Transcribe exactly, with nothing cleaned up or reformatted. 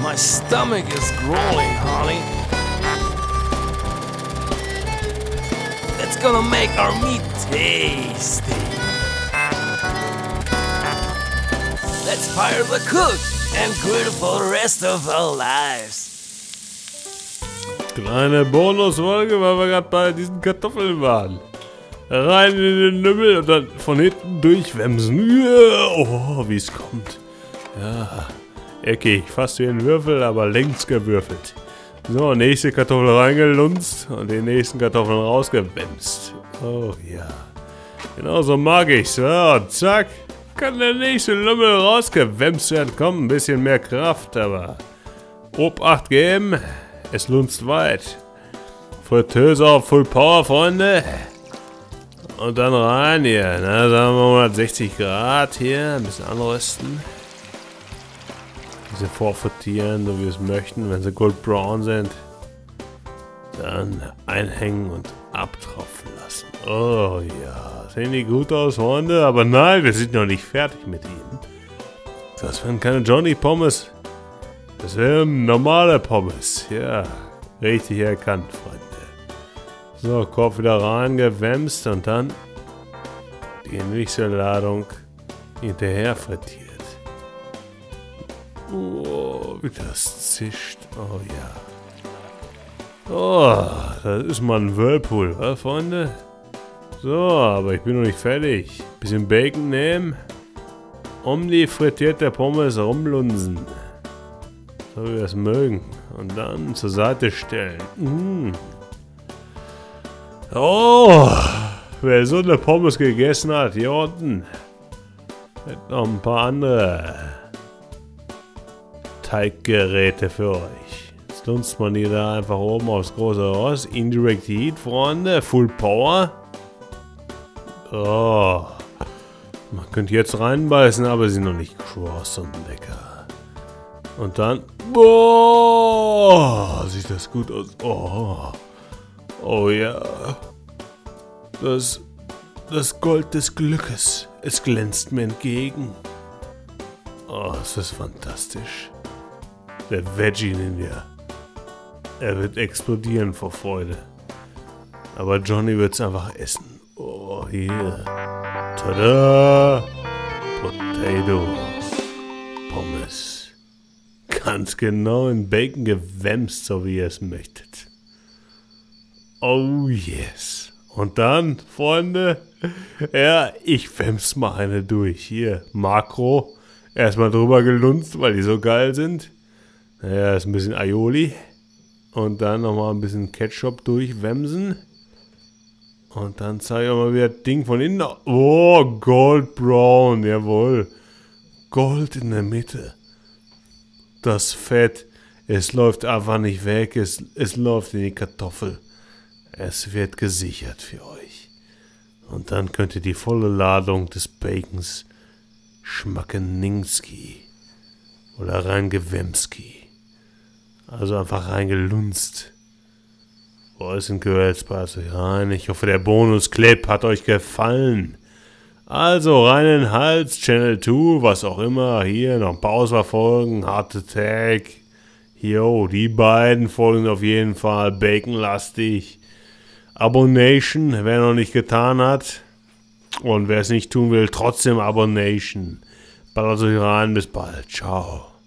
My stomach is growling, Holly. That's gonna make our meat tasty. Let's fire the cook and grill for the rest of our lives. Kleine Bonusfolge, weil wir gerade bei diesen Kartoffeln waren. Rein in den Lümmel und dann von hinten durchwemsen. Oh, wie es kommt. Ja, eckig, fast wie ein Würfel, aber längs gewürfelt. So, nächste Kartoffel reingelunzt und die nächsten Kartoffeln rausgewemst. Oh ja, genau so mag ich's. Ja, zack, kann der nächste Lümmel rausgewemst werden. Komm, ein bisschen mehr Kraft, aber Obacht geben. Es lunzt weit. Fritteuse auf Full Power, Freunde. Und dann rein hier. Na, sagen wir hundertsechzig Grad hier. Ein bisschen anrösten. Diese vorfrittieren, so wie wir es möchten. Wenn sie goldbraun sind, dann einhängen und abtropfen lassen. Oh ja. Sehen die gut aus, Freunde? Aber nein, wir sind noch nicht fertig mit ihnen. Das wären keine Johnny Pommes. Das wären normale Pommes. Ja, richtig erkannt, Freunde. So, Kopf wieder rein, gewämst und dann die nächste Ladung hinterher frittiert. Oh, wie das zischt. Oh ja. Oh, das ist mal ein Whirlpool, wa, Freunde? So, aber ich bin noch nicht fertig. Bisschen Bacon nehmen. Um die frittierte Pommes rumlunsen. So wie wir es mögen. Und dann zur Seite stellen. Mm. Oh, wer so eine Pommes gegessen hat, hier unten, hat noch ein paar andere Teiggeräte für euch. Jetzt lunzt man die da einfach oben aufs große Rost. Indirect Heat, Freunde. Full Power. Oh. Man könnte jetzt reinbeißen, aber sie sind noch nicht cross und lecker. Und dann, boah, sieht das gut aus. Oh, oh ja, das, das Gold des Glückes, es glänzt mir entgegen. Oh, es ist fantastisch. Der Veggie Ninja, er wird explodieren vor Freude. Aber Johnny wird es einfach essen. Oh, hier, tada, Potato, Pommes. Ganz genau in Bacon gewämst, so wie ihr es möchtet. Oh yes. Und dann, Freunde, ja, ich wäm's mal eine durch. Hier, Makro. Erstmal drüber gelunzt, weil die so geil sind. Naja, ist ein bisschen Aioli. Und dann nochmal ein bisschen Ketchup durchwämsen. Und dann zeige ich mal wieder das Ding von innen. Oh, Goldbraun, jawohl. Gold in der Mitte. Das Fett, es läuft einfach nicht weg, es, es läuft in die Kartoffel. Es wird gesichert für euch. Und dann könnt ihr die volle Ladung des Bacons Schmackeninski oder reingewemski. Also einfach reingelunzt. Wo ist ein Gewürzpaste rein? Ich hoffe, der Bonusclip hat euch gefallen. Also rein in den Hals, Channel zwei, was auch immer. Hier noch ein paar Auswahlfolgen, Heart Attack. Jo, die beiden Folgen auf jeden Fall baconlastig. Abonnation, wer noch nicht getan hat. Und wer es nicht tun will, trotzdem Abonnation. Ballert euch rein, bis bald. Ciao.